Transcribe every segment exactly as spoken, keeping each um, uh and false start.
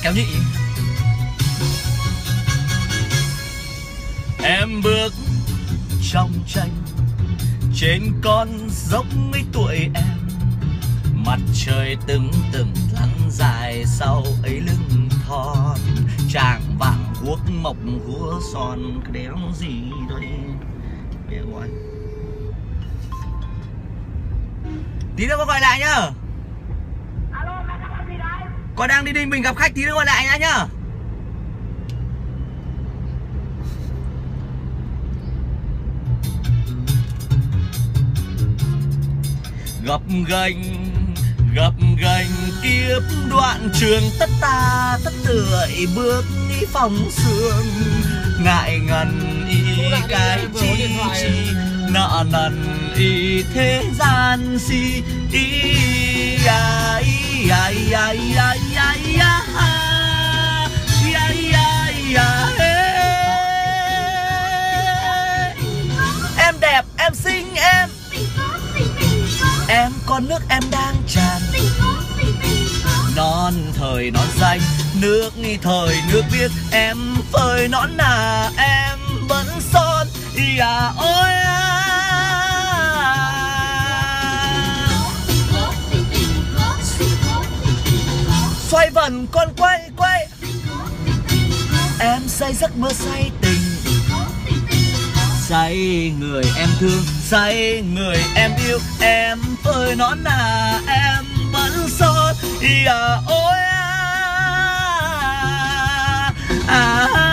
kéo nhị. Em bước trong tranh trên con dốc mấy tuổi em, mặt trời từng từng lăn dài sau ấy lưng thon, tràng vàng guốc mộc húa son cái đéo gì đây để gọi. Tí nữa có gọi lại nhá. Alo, mẹ đang làm gì đấy? Con đang đi Ninh Bình gặp khách, tí nữa gọi lại nhá nhá. Gập ghềnh gập ghềnh kiếp đoạn trường, tất ta tất tưởi bước đi phòng sương, ngại ngần y cái chi chi nợ nần y thế gian si y ya y ya ya ya ya ya ya ya ya. Em đẹp em xinh em, em con nước em đang tràn, non thời non xanh nước thời nước biếc, em phơi nón nà em vẫn son à ôi à. Xoay vần con quay quay, em say giấc mơ say tình, say người em thương, say người em yêu, em phơi nón nà em vẫn son à ôi à, à, à.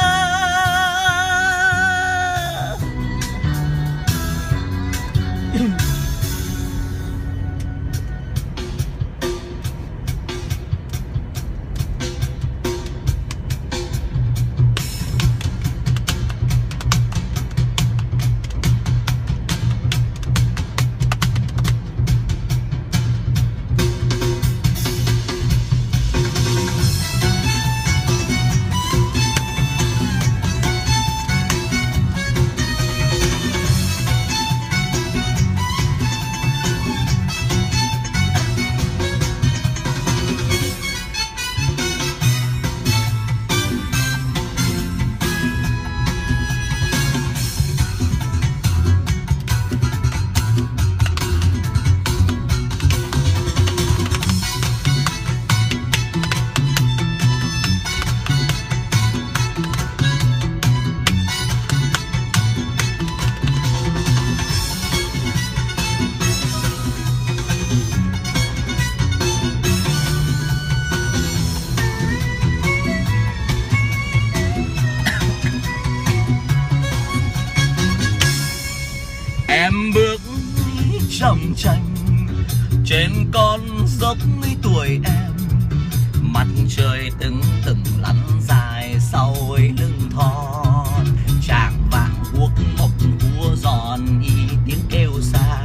Em bước trong tranh trên con dốc mấy tuổi em, mặt trời từng từng lăn dài sau ấy lưng thon, tràng vàng guốc mộc húa giòn y tiếng kêu xa.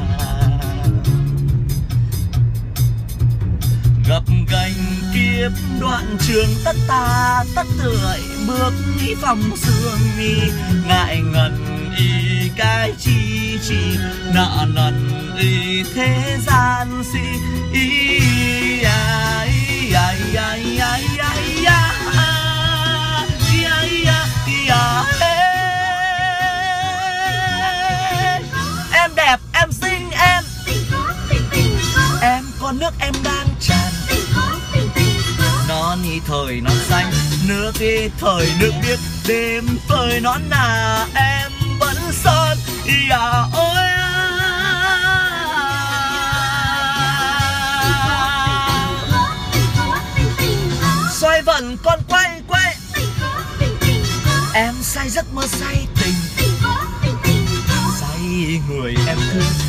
Gập ghềnh kiếp đoạn trường, tất ta tất tưởi bước đi phòng sương y, ngại ngần y cái chi chi nợ nần y thế gian si y ya y ya ya ya ya ya ya ya ya. Em đẹp em xinh em, em con nước em đang tràn, non y thời non xanh nước y thời nước biếc, đêm phơi nón nà em vẫn son à ôi à. Xoay vần con quay quay, em say giấc mơ say tình, say người em thương,